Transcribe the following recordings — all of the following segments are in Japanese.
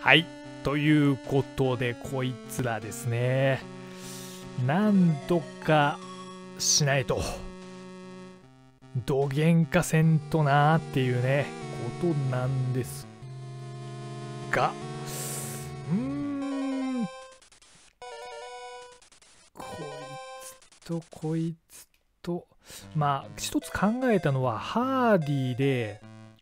はい、ということでこいつらですね、なんとかしないとどげんかせんとなーっていうねことなんですが、こいつとこいつと、まあ一つ考えたのはハーディで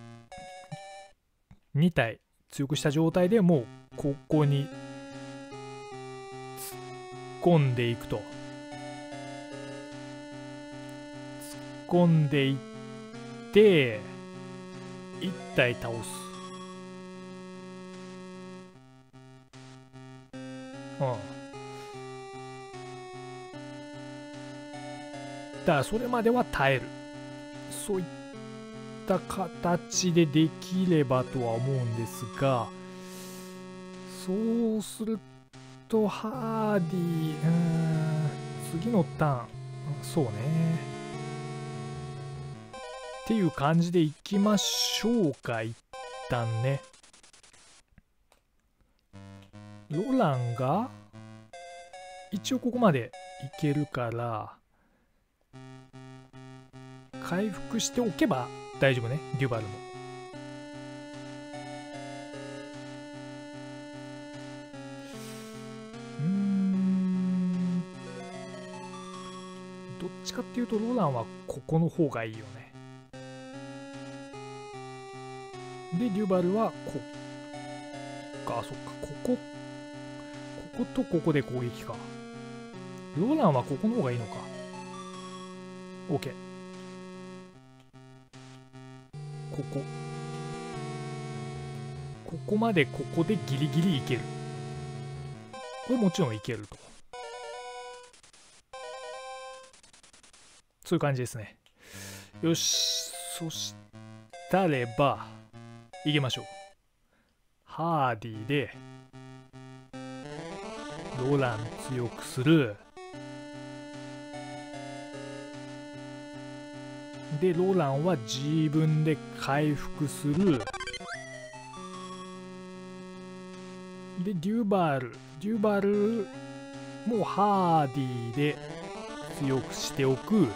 2体強くした状態でもうここに突っ込んでいくと、突っ込んでいって1体倒す。だからそれまでは耐える、そういった形でできればとは思うんですが、そうするとハーディ次のターン、そうねっていう感じでいきましょうか。一旦ね、ロランが一応ここまでいけるから回復しておけば大丈夫ね。デュバルもどっちかっていうとロランはここの方がいいよね。でデュバルはこっか、そっか、こことここで攻撃か。ロランはここの方がいいのか。 OK、 ここまでここでギリギリいける。これもちろんいけると、そういう感じですね。よし、そしたればいきましょう。ハーディでロラン強くする。でロランは自分で回復する。でデュバルもハーディで強くしておく。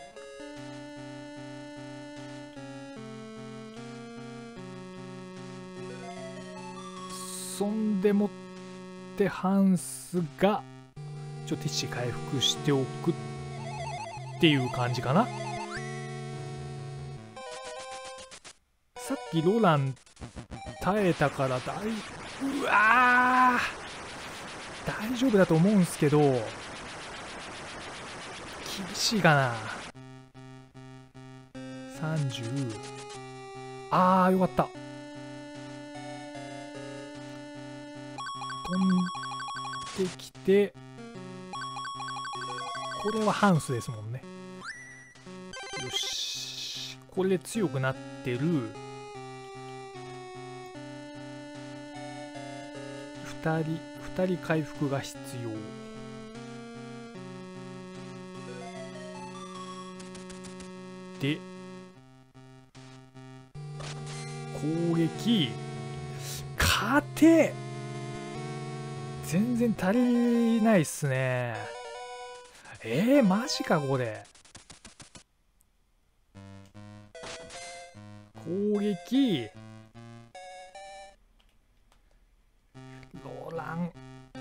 そんでもってハンスがティッシュ回復しておくっていう感じかな。さっきロラン耐えたからうわー大丈夫だと思うんすけど厳しいかな。30、あーよかった、飛んできて、これはハンスですもんね。よし、これで強くなってる。2人回復が必要で、攻撃勝て全然足りないっすね。マジかこれ。攻撃ローラン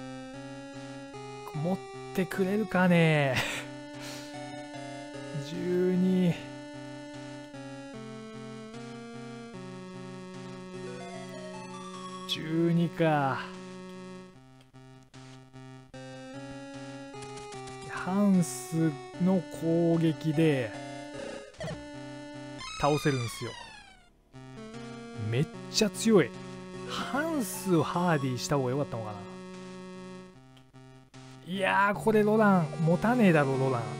持ってくれるかね。12、12か。ハンスの攻撃で倒せるんですよ。めっちゃ強い。ハンスをハーディした方が良かったのかな。いやーこれロラン持たねえだろ。ロラン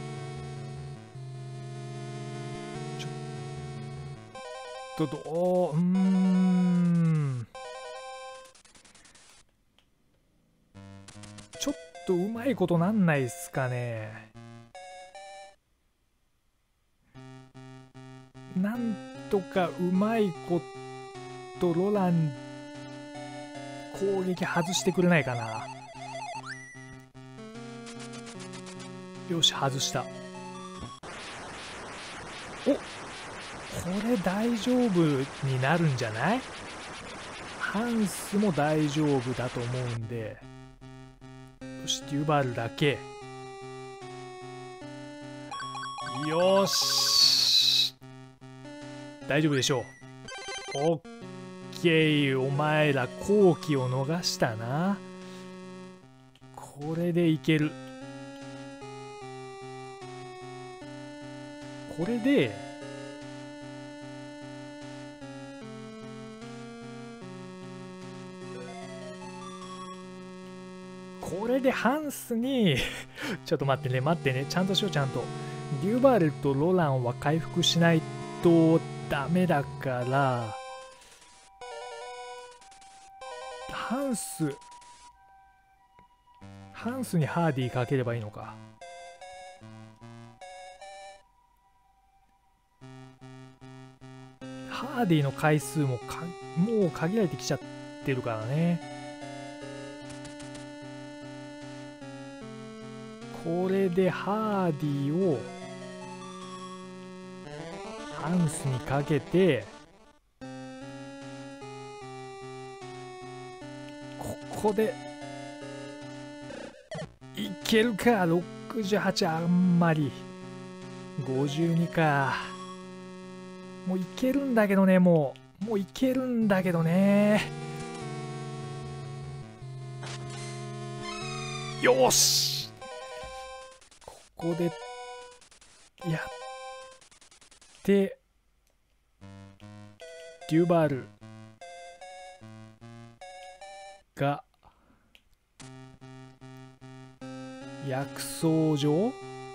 ちょっとちょっとうまいことなんないっすかね。なんとかうまいことロラン攻撃外してくれないかな。よし、外した。お、これ大丈夫になるんじゃない？ハンスも大丈夫だと思うんで。よし、デュバルだけ。よし、大丈夫でしょう。オッケー、お前ら好機を逃したな。これでいける。これでハンスにちょっと待ってね、待ってね、ちゃんとしよう、ちゃんと。デュバルとロランは回復しないとダメだから、ハンスにハーディーかければいいのか。ハーディーの回数ももう限られてきちゃってるからね。これでハーディーをハンスにかけて、ここでいけるか。68、あんまり。52か。もういけるんだけどね。もういけるんだけどね。よし、ここでやってデュバルが薬草場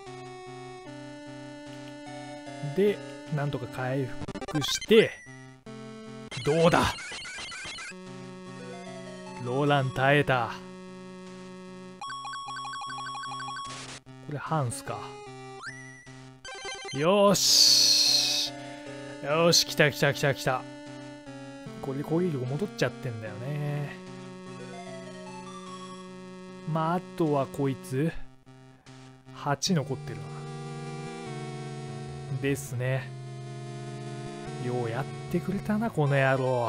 でなんとか回復して、どうだ、ローラン耐えた。これハンスか。よーしよし、来た来た来た来た。これで攻撃力戻っちゃってんだよね。まああとはこいつ8残ってるな。ですね。ようやってくれたな、この野郎。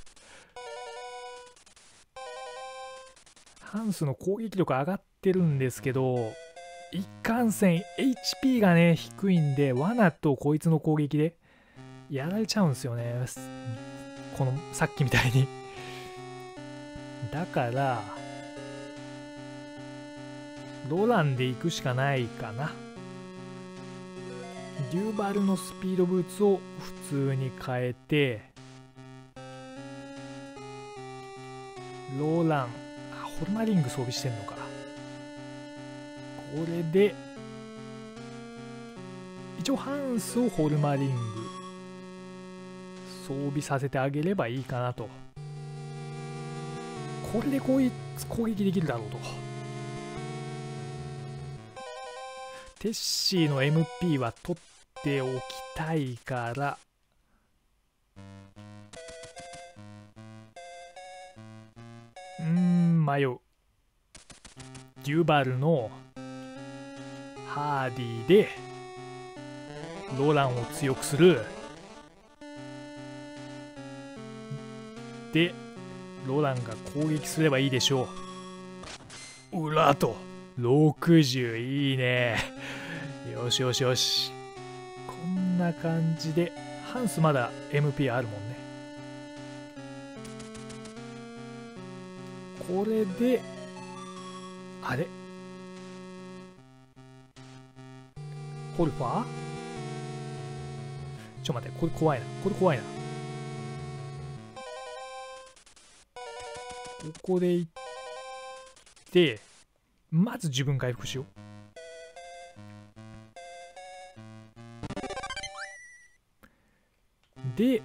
ハンスの攻撃力上がってるんですけど、いかんせん HP がね低いんで、罠とこいつの攻撃でやられちゃうんですよね、このさっきみたいに。だからロランで行くしかないかな。デューバルのスピードブーツを普通に変えて、ローラン、ホルマリング装備してんのか。これで一応ハンスをホルマリング装備させてあげればいいかなと。これでこいつ攻撃できるだろうと。テッシーの MP は取っておきたいから、迷う。デューバルのハーディーでロランを強くする。でロランが攻撃すればいいでしょう。裏と60、いいね。よしよしよし。こんな感じでハンスまだ MP あるもんね。これであれホルファー、ちょ待って、これ怖いな、これ怖いな。ここで行ってまず自分回復しよう。で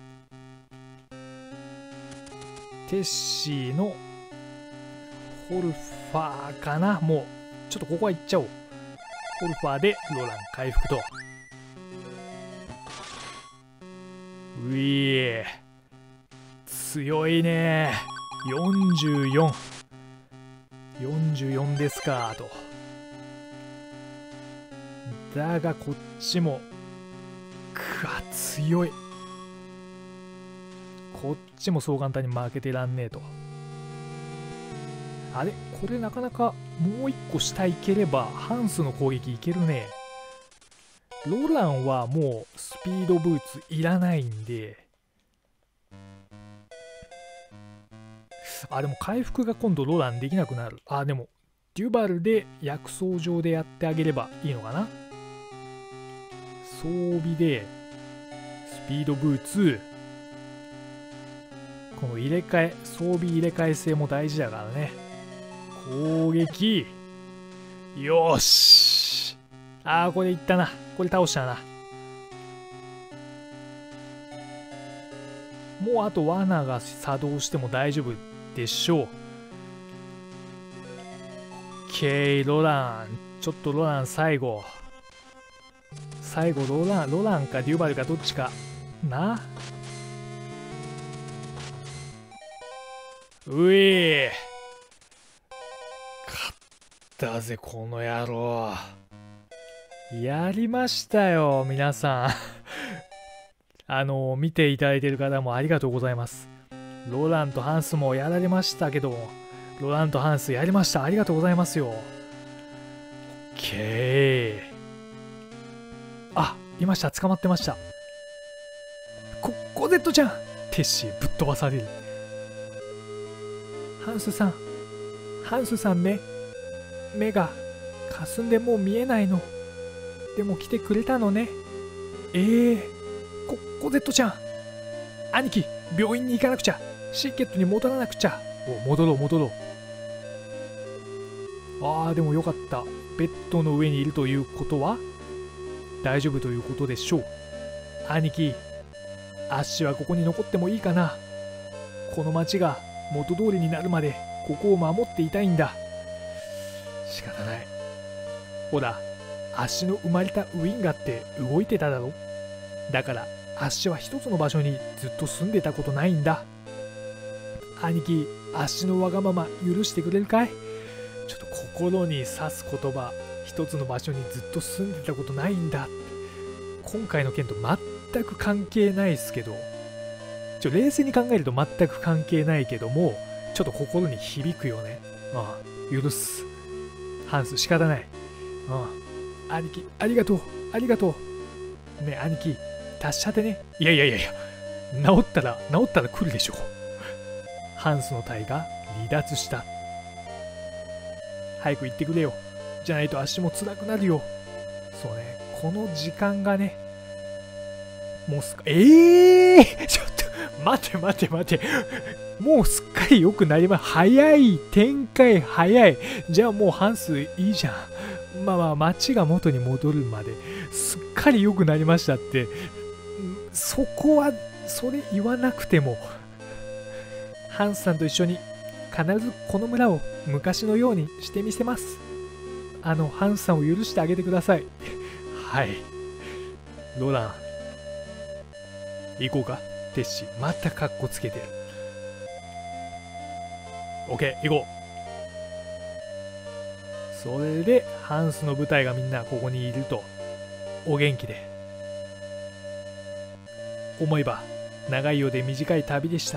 テッシーのホルファーかな。もうちょっとここは行っちゃおう。ホルファーでロラン回復と。ういー、強いね。 44ですかと。だがこっちも強い。こっちもそう簡単に負けてらんねえと。あれこれなかなかもう一個下行ければハンスの攻撃いけるね。ロランはもうスピードブーツいらないんで、でも回復が今度ロランできなくなる。でもデュバルで薬草状でやってあげればいいのかな。装備でスピードブーツ、この入れ替え、装備入れ替え性も大事だからね。攻撃、よし。これいったな。これ倒したな。もうあと罠が作動しても大丈夫でしょう。OK、ロラン。ちょっとロラン最後ロランかデュバルかどっちかな。うい、勝ったぜこの野郎。やりましたよ皆さん見ていただいている方もありがとうございます。ロランとハンスもやられましたけど、ロランとハンスやりました。ありがとうございますよ。 OK、 いました。捕まってました。コゼットちゃん。テッシーぶっ飛ばされる。ハンスさんね、目がかすんでもう見えないの。でも来てくれたのね。コゼットちゃん。兄貴、病院に行かなくちゃ。シーケットに戻らなくちゃ。戻ろう。でもよかった。ベッドの上にいるということは大丈夫ということでしょう。兄貴、アッシュはここに残ってもいいかな。この町が元通りになるまでここを守っていたいんだ。仕方ない。ほら、アッシュの生まれたウィンガーって動いてただろ。だからアッシュは一つの場所にずっと住んでたことないんだ。兄貴、アッシュのわがまま許してくれるかい。ちょっと心に刺す言葉。一つの場所にずっと住んでたことないんだ。今回の件と全く関係ないですけど、冷静に考えると全く関係ないけども、ちょっと心に響くよね。許す。ハンス仕方ない。兄貴、ありがとう。ねえ兄貴、達者でね。いや、治ったら来るでしょ。ハンスの隊が離脱した。早く行ってくれよ。じゃないと足も辛くなるよ。そうね、この時間がね、もうちょっと待って。もうすっかり良くなります。早い展開早い。じゃあもうハンスいいじゃん。街が元に戻るまですっかり良くなりましたって、そこはそれ言わなくても、ハンスさんと一緒に必ずこの村を昔のようにしてみせます。ハンスさんを許してあげてください。はい。ロラン、行こうか。テッシー、またカッコつけてる。オッケー、行こう。それで、ハンスの部隊がみんなここにいると。お元気で。思えば、長いようで短い旅でした。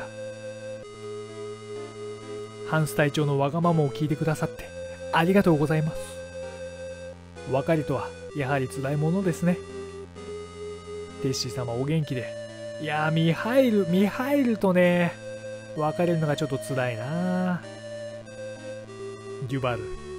ハンス隊長のわがままを聞いてくださってありがとうございます。別れとはやはり辛いものですね。テッシー様お元気で。いやー、ミハイルとね、別れるのがちょっと辛いな。デュバル、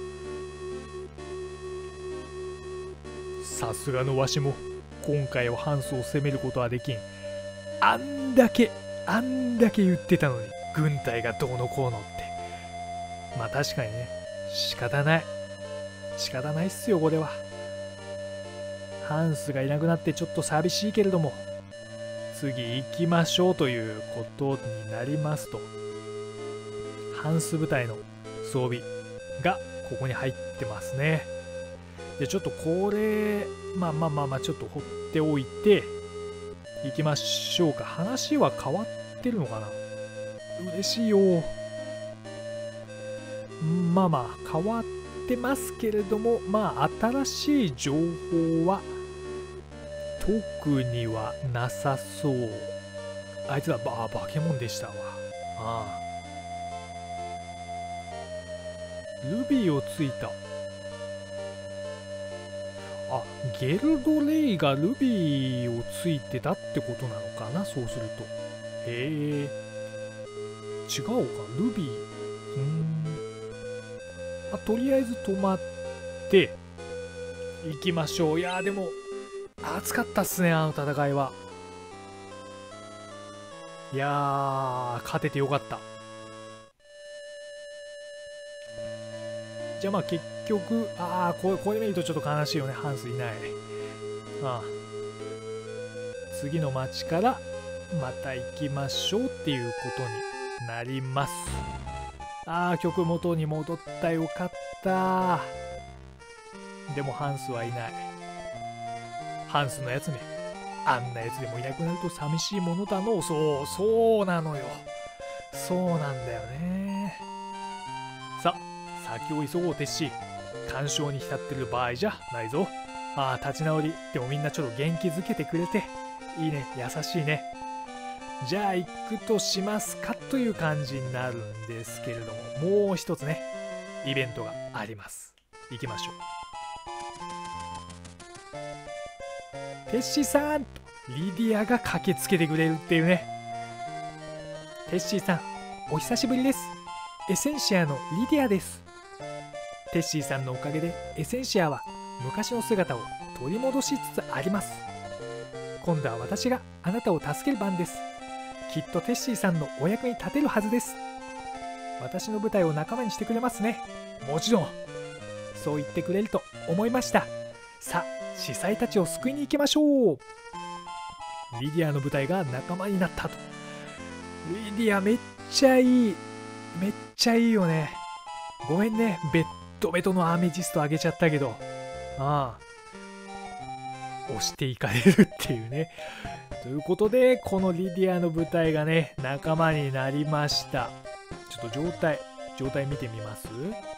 さすがのわしも今回はハンスを攻めることはできん。あんだけ言ってたのに軍隊がどうのこうのって。確かにね、仕方ないっすよこれは。ハンスがいなくなってちょっと寂しいけれども、次行きましょうということになりますと、ハンス部隊の装備がここに入ってますね。でちょっとこれちょっと放っておいて行きましょうか。話は変わってるのかな。嬉しいよ。 まあまあ変わってますけれども、まあ新しい情報は特にはなさそう。あいつらバケモンでしたわ。ああ、ルビーをついた。あ、ゲルドレイがルビーをついてたってことなのかな、そうすると。へえ、違うか、ルビー。とりあえず止まって行きましょう。いやーでも暑かったっすね、あの戦いは。いやー勝ててよかった。じゃあまあ結局、これ見るとちょっと悲しいよね。ハンスいない。次の町からまた行きましょうっていうことになります。曲元に戻った。よかった。でもハンスはいない。ハンスのやつね。あんなやつでもいなくなると寂しいものだの。そうなのよ。そうなんだよね。さ、先を急ごうテッシー。干渉に浸ってる場合じゃないぞ。立ち直り。でもみんなちょっと元気づけてくれていいね。優しいね。じゃあ行くとしますかという感じになるんですけれども、もう一つねイベントがあります。行きましょう。テッシーさんとリディアが駆けつけてくれるっていうね。テッシーさんお久しぶりです。エセンシアのリディアです。テッシーさんのおかげでエセンシアは昔の姿を取り戻しつつあります。今度は私があなたを助ける番です。きっとテッシーさんのお役に立てるはずです。私の部隊を仲間にしてくれますね。もちろん。そう言ってくれると思いました。さあ司祭たちを救いに行きましょう。リディアの部隊が仲間になったと。リディアめっちゃいい。めっちゃいいよね。ごめんね、ベッドベトのアメジストあげちゃったけど。押していかれるっていうね。ということでこのリディアの部隊がね仲間になりました。ちょっと状態見てみます。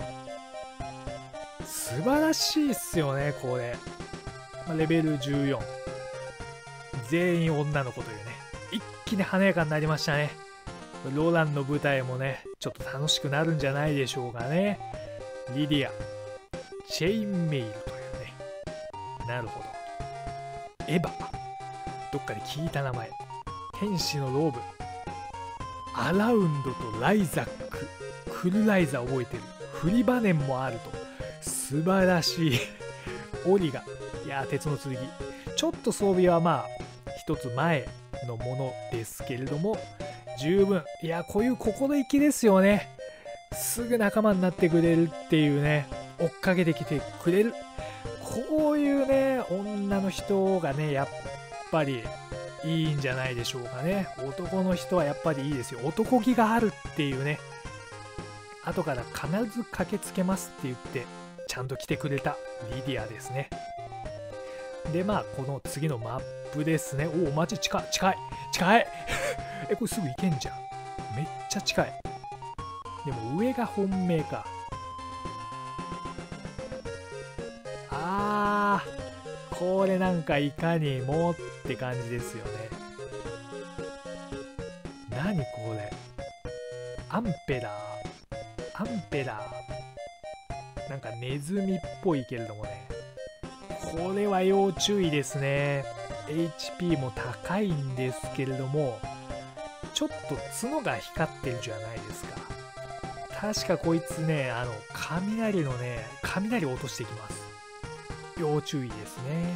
素晴らしいっすよねこれ。レベル14、全員女の子というね、一気に華やかになりましたね。ロランの部隊もねちょっと楽しくなるんじゃないでしょうかね。リディア、チェインメイルというね。なるほど。エヴァ、どっかで聞いた名前。天使のローブ、アラウンドとライザック、クルライザ覚えてる。フリバネンもあると。素晴らしい。オリガ、いや鉄の剣。ちょっと装備はまあ一つ前のものですけれども十分。いやこういう心意気ですよね。すぐ仲間になってくれるっていうね。追っかけてきてくれる。こういうね女の人がねやっぱりいいんじゃないでしょうかね。男の人はやっぱりいいですよ。男気があるっていうね。後から必ず駆けつけますって言ってちゃんと来てくれたリディアですね。でこの次のマップですね。おお、マジ近いこれすぐ行けんじゃん。めっちゃ近い。でも上が本命か。これなんかいかにもって感じですよね。何これ。アンペラー。なんかネズミっぽいけれどもね。これは要注意ですね。HP も高いんですけれども、ちょっと角が光ってるじゃないですか。確かこいつね、雷落としてきます。要注意ですね。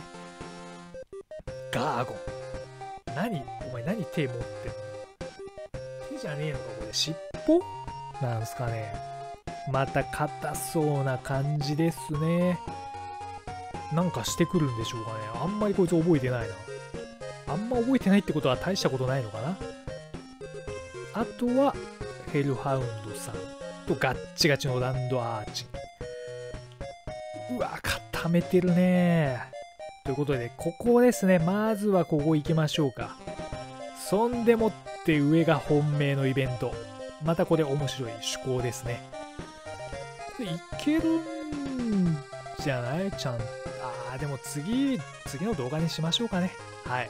ガーゴン。お前何手持ってんの。手じゃねえのかこれ。尻尾なんすかね。また硬そうな感じですね。なんかしてくるんでしょうかね。あんまりこいつ覚えてないな。あんま覚えてないってことは大したことないのかな。あとはヘルハウンドさんとガッチガチのランドアーチン。うわ固めてるね。ということでここですね。まずはここ行きましょうか。そんでもって上が本命のイベント。またこれ面白い趣向ですね。 いけるんじゃない？でも次の動画にしましょうかね。はい。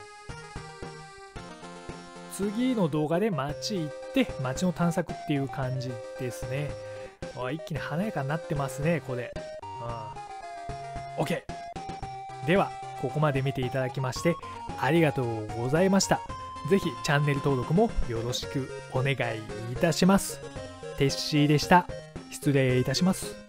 次の動画で街行って街の探索っていう感じですね。一気に華やかになってますね、これ。OK。では、ここまで見ていただきましてありがとうございました。ぜひチャンネル登録もよろしくお願いいたします。テッシーでした。失礼いたします。